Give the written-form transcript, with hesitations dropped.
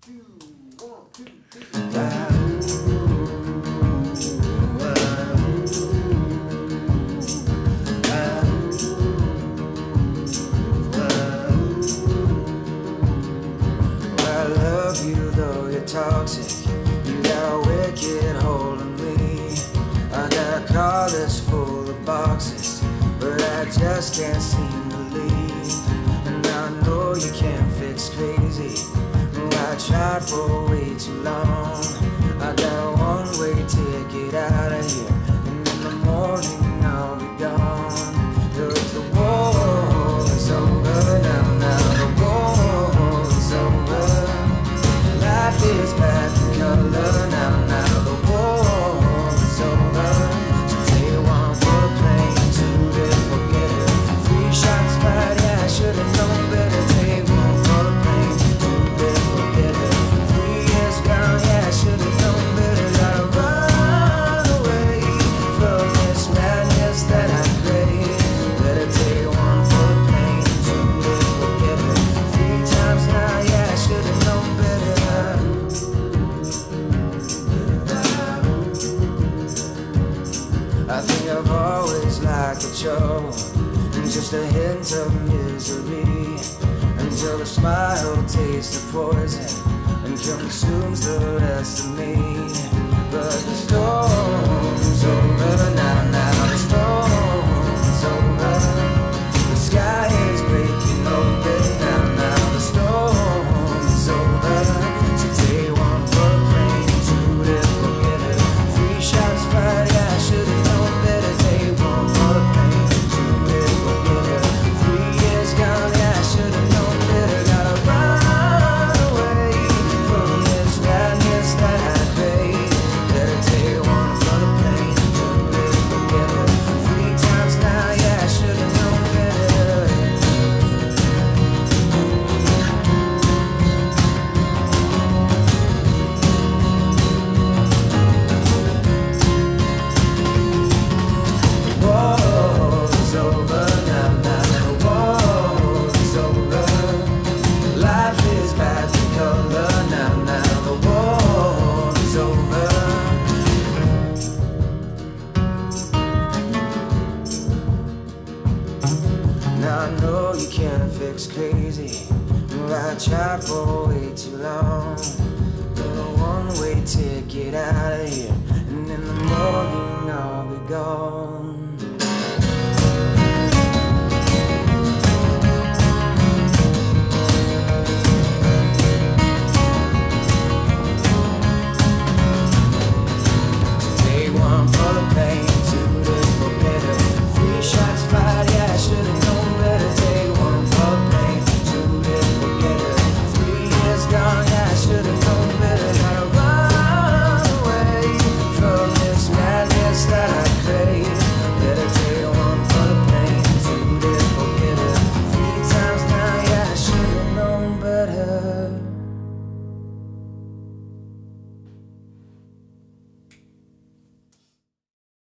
Toxic, you got a wicked hold on me. I got a car that's full of boxes, but I just can't seem to leave. And I know you can't fix crazy. I tried for way too long. I got a one-way ticket out of here, and in the morning I'll be gone. Cause the war is over now, the war is over. Life is back in color now, the war is over. So take one for the plane, two to forget it. 3 shots fired, yeah, I should've known better. Take one for the plane, two to forget it. 3 years gone, yeah, I should've known better. Gotta run away from this madness that I crave. Better take one for the plane, two to forget it. 3 times now, yeah, I should've known better. I think I've always liked the trouble, and just a hint of misery, until the smile tastes the poison and consumes the rest of me. But the storm's over now, the storm's over. The sky is breaking open now, the storm's over. So take one for the plane, two to forget it. 3 shots fired, yeah, I should've known better. Take one for the plane, two to forget it. 3 years gone, yeah, I should've known better. Gotta run away from this madness that I crave. Better take one for the plane, two to forget it. 3 times now, yeah, I should've known better. War is over now, the war is over. Life is back in color now, the war is over. Now I know you can't fix crazy. I tried for way too long. Got a one-way ticket out of here, and in the morning I'll be gone.